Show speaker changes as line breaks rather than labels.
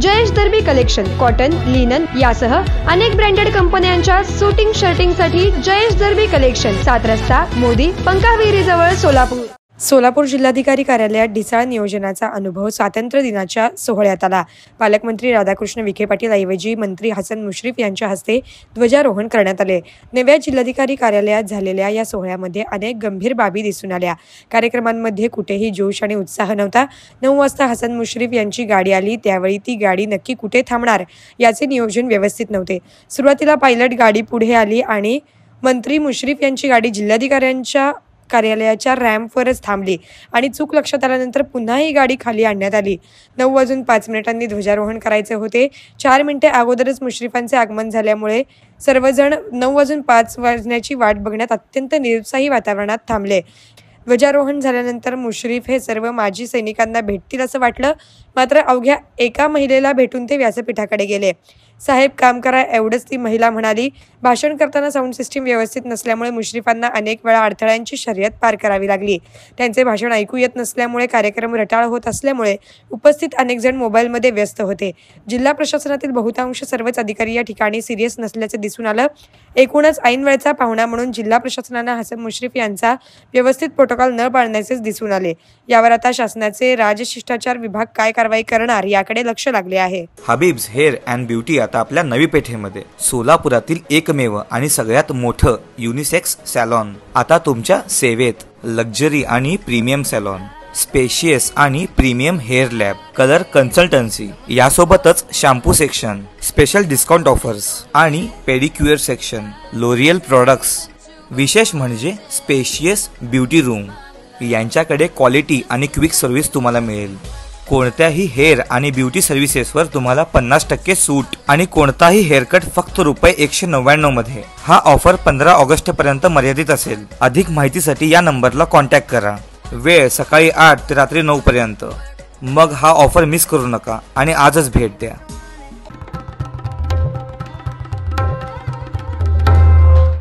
Jayesh Darbi collection cotton, linen यासह अनेक branded कंपन्यांच्या सुटिंग शर्टिंगसाठी जयेश दर्बी कलेक्शन, 7 रस्ता, मोदी, पंकाविहिरी जवळ, सोलापूर। सोलापूर जिल्हाधिकारी कार्यालयात ढिसाळ नियोजनाचा अनुभव स्वातंत्र्य दिनाच्या सोहळ्यात आला। पालकमंत्री राधाकृष्ण विखे पाटील ऐवजी मंत्री हसन मुश्रीफ यांच्या हस्ते ध्वजारोहण करण्यात आले। नव्या जिल्हाधिकारी कार्यालयात झालेल्या या सोहळ्यामध्ये अनेक गंभीर बाबी दिसून आल्या। कार्यक्रमांमध्ये कुठेही जोश आणि उत्साह नव्हता। 9 वाजता हसन मुश्रीफ यांची गाडी आली, त्यावेळी ती गाडी नक्की कुठे थांबणार याचे नियोजन व्यवस्थित नव्हते। सुरुवातीला पायलट गाडी पुढे आली आणि मंत्री मुश्रीफ यांची गाडी जिल्हाधिकाऱ्यांच्या कार्यालयाच्या रॅम्पवरच थांबली आणि चूक लक्षात आल्यानंतर पुन्हा ही गाडी खाली आणण्यात आली। 9:05 ध्वजारोहण करायचे होते। 4 मिनिटे अगोदरच मुश्रीफांचे आगमन झाल्यामुळे सर्वजण 9:05 वाट बघण्यात अत्यंत निरुत्साही वातावरणात थांबले। ध्वजारोहण झाल्यानंतर मुश्रीफ हे सर्व माजी सैनिकांना भेटतील असं वाटलं, मात्र अवघ्या एका महिलेला भेटून ते व्यासपीठाकडे गेले। साहेब काम करा एवढंच ती महिला म्हणाली। भाषण करताना साऊंड सिस्टीम व्यवस्थित नसल्यामुळे मुश्रीफांना अनेक वेळा अडथळ्यांची शर्यत पार करावी लागली। त्यांचे भाषण ऐकू येत नसल्यामुळे कार्यक्रम रटाळ होत असल्यामुळे उपस्थित अनेक जण मोबाईलमध्ये व्यस्त होते। जिल्हा प्रशासनातील बहुतांश सर्वच अधिकारी या ठिकाणी सिरियस नसल्याचे दिसून आलं। एकूणच ऐन वेळचा पाहुणा म्हणून जिल्हा प्रशासनानं हसन मुश्रीफ यांचा व्यवस्थित प्रोटोकॉल न पाळण्याचेच दिसून आले। यावर आता शासनाचे राजशिष्टाचार विभाग काय कारवाई करणार याकडे लक्ष लागले आहे।
हबीब्स हेअर अँड ब्युटी आता आपल्या नवी पेठेमध्ये सोलापुरातील एकमेव आणि सगळ्यात मोठं युनिसेक्स सॅलॉन आता तुमच्या सेवेत। लक्झरी आणि प्रीमियम सॅलॉन, स्पेशियस आणि premium hair lab, colour consultancy, यासोबतच shampoo section, special discount offers आणि पेडिक्युअर सेक्शन, लोरियल प्रोडक्ट्स। विशेष म्हणजे स्पेशियस ब्युटी रूम यांच्याकडे क्वालिटी आणि क्विक सर्व्हिस तुम्हाला मिळेल। कोणत्याही हेअर आणि ब्युटी सर्व्हिसेसवर तुम्हाला 50% सूट आणि कोणताही हेअरकट फक्त ₹199 मध्ये। हा ऑफर 15 ऑगस्ट पर्यंत मर्यादित असेल। अधिक माहितीसाठी या नंबरला कॉन्टॅक्ट करा। वेळ सकाळी 8 ते रात्री 9 पर्यंत। मग हा ऑफर मिस करू नका आणि आजच भेट द्या।